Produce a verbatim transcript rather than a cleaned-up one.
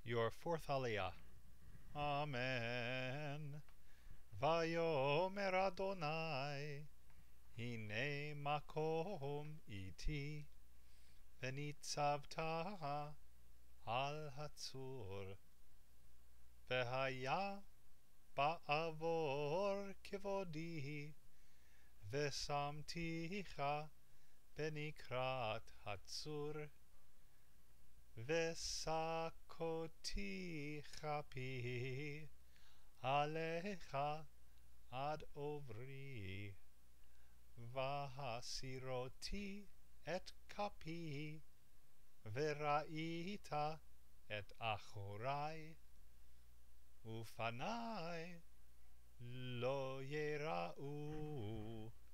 Your fourth Aliyah. Amen. Vayomer Adonai, Hine makom iti, venitzavta al hatzur, vehaya ba'avor kevodi, vesamticha benikrat hatzur, vesakoti chapi alecha ad ovri, vahasiroti et kapi, veraita et achorai, ufanai lo yerau.